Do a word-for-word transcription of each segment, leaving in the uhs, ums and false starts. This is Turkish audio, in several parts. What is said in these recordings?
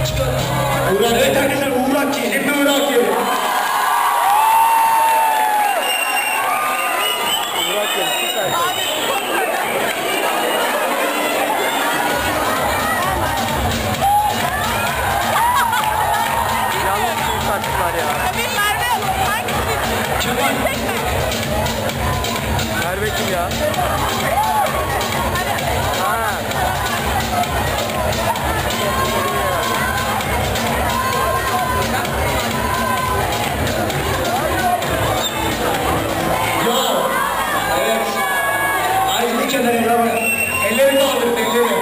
Uğrak, evet arkadaşlar Uğrak ki, şimdi Uğrak ki. Uğrak ki, süper. Yalnız bir taktılar ya. Tabii Merve Hanım, hangisi? Kemal. Merve kim ya? Ha. Elleri kaldırın, elleri.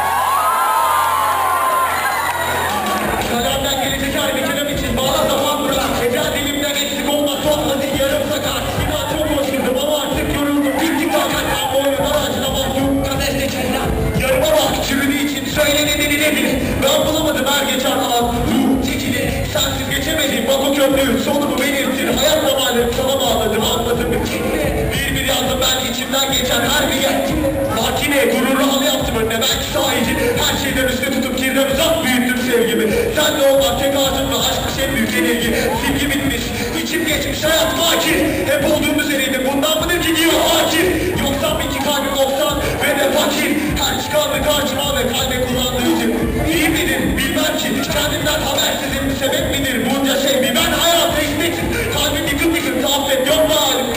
Kalemden gelecek her bir kelam için bağla zaman bırak. Eda dilimden eksik olmaz, olmadı yarım sakat. Bina çok hoşgördüm ama artık yoruldum. Bittik takat, ben boynumdan acılamam. Yok kadeste çenem. Yarıma bak, çürüdüğü için söyle nedeni nedir? Ben bulamadım her geçen an. Ruh çekili, sensiz geçemedim. Bak o köprü, sonumu belirtir. Hayat zamanım sana bağladım, anladım. Bir bir yazdım ben içimden geçen her bir yer. Makine, gururlu halı yaptım önüne, belki sahici. Her şeyden üstüne tutup kirden uzak büyüttüm sevgimi. Sen de olmak tek ağacımla aşkmış en büyük yenilgi. Silgi bitmiş, içim geçmiş, hayat fakir. Hep olduğum üzereydim, bundan mıdır ki diyor hakir. Yoksa iki kalbim doksan ve de fakir. Her çıkanlı karşıma ve kalbe kullandığım. İyi midir bilmem ki, kendimden habersizim. Sebep midir bunca şey mi? Ben hayata hizmetim. Kalbim yıkıp yıkıp affet yok mu halim?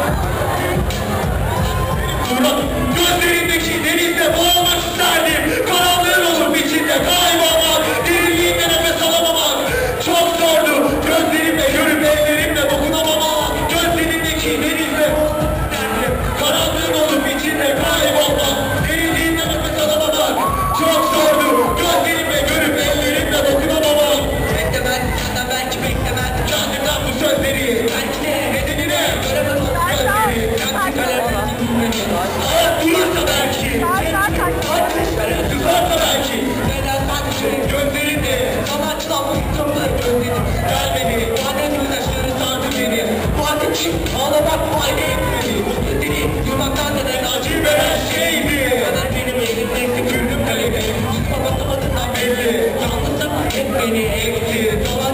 Uğrak, gözlerindeki denizde boğulmak isterdim. Karanlığın olup içinde kaybolmak, derinliğinde nefes alamamak. Çok zordu, gözlerimle görüp ellerimle dokunamamak. Gözlerindeki denizde boğulmak isterdim. Karanlığın olup içinde kaybolmak, derinliğinde nefes alamamak. Çok zordu, gözlerimle görüp ellerimle dokunamamak. Beklemem, senden belki beklemem. Kendimden bu sözleri, belki de nedenine göremem o gözleri. Kendi kalemden hayat durursa belki, ateşlere tutarsa belki, neden bakışım gözlerinde, sanaçlanmış kapıları gözlerim, gel beni, madem gözyaşları sardı beni, madem ki ağlamak fayda etmedi, bu sözleri durmaktan neden acı veren şeydi, kadar benim elimde tükürdüm kalemi, tutma basamadığından belli, yalnız ama hep beni ekti, dolar